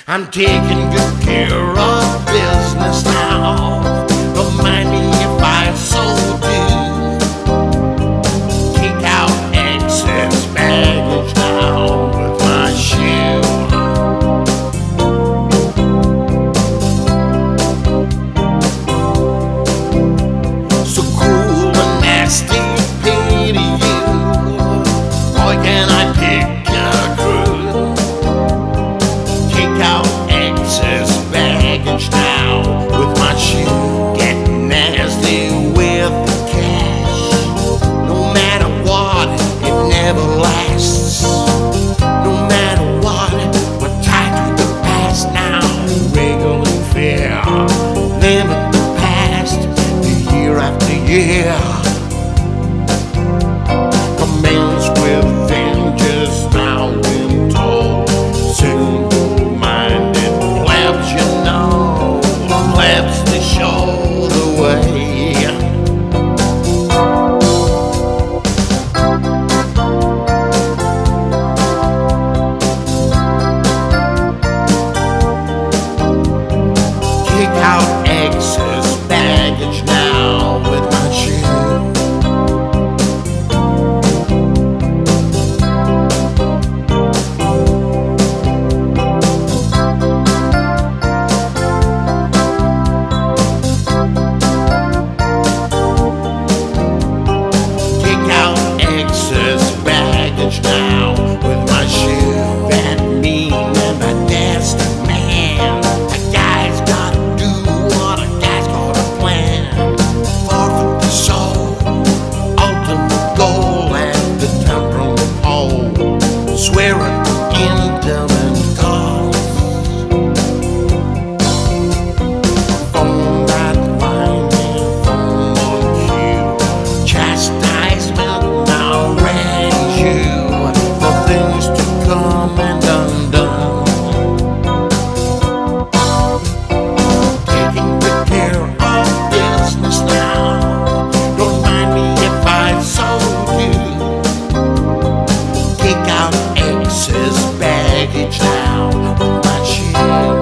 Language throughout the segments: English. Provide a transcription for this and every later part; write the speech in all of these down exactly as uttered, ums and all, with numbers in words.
I'm taking good care of business now. Don't mind me if I so do. Kick out excess baggage now with my shoe. So cruel and nasty, pity you. Boy, can I pick a crew. Kick out excess baggage now with my shoe. Get nasty with the cash. No matter what, it never lasts. No matter what, we're tied to the past now. Regular fare, limit the past, year after year. Commence with vengeance now in tow. Simple-minded plebs, you know, plebs to show the way. Kick out excess baggage now with my shoe. Kick out excess baggage now with my shoe. That mean and that nasty man. A guy's gotta do what a guy's gotta plan. Far from the soul, ultimate goal, and the temporal pole. Swearing intimate cause. Phone that line and phone on cue. Chastisement now ready you for things to come and undone. Taking good care of business now. Don't mind me if I so do. Kick out excess baggage now with my shoe.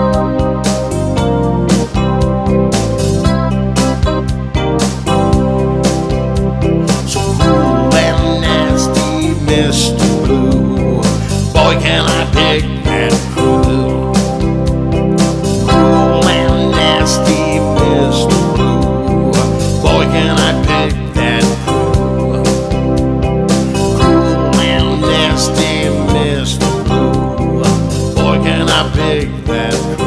So cruel and nasty, Mister Blue. Boy, can I pick that crew. Cruel and nasty, Mister Blue. Boy, can I pick that crew. Cruel and nasty, Mister Blue. Boy, can I pick that crew.